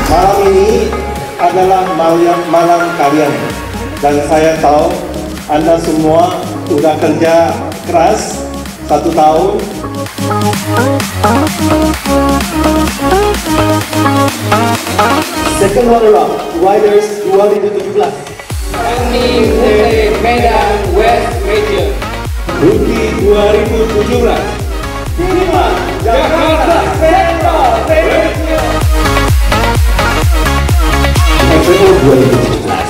Malam ini adalah malam kalian, dan saya tahu Anda semua udah kerja keras 1 tahun. Second runner-up, Riders 2017. Kami dari Medan West Region. Rookie 2017. Terima Jakarta Central Region. FPO 2017.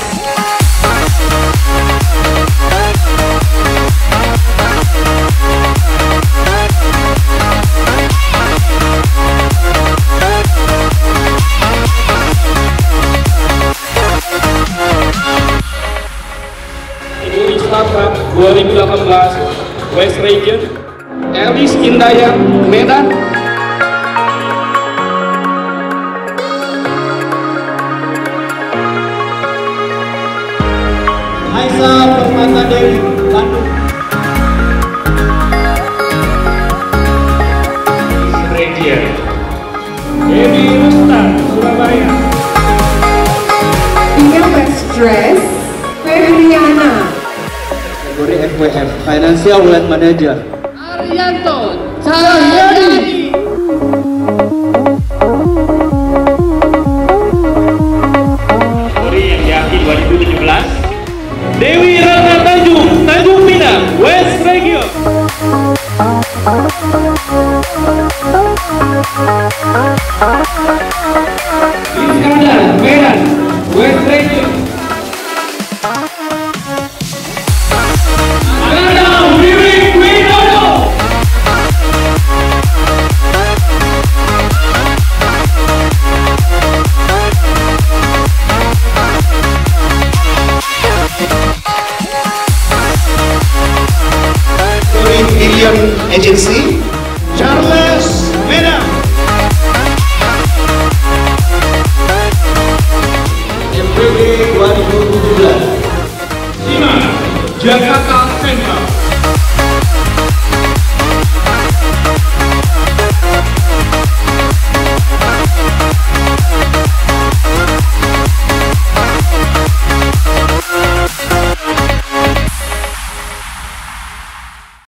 Cup 2018 West Region, Elis Indayang Medan. Aisyah Permata Dewi Bandung. Redhead, Dewi Rustan Surabaya. Tinggal Best Dress Febriana. Kategori FWF Financial Wealth Manager. Arianto Cahyadi. Kategori yang diakui 2017 Dewi Rana Tanjung Pinang West Region. Iskandar Medan West Region. Agency, Charles Medan. MPD 2017. Jakarta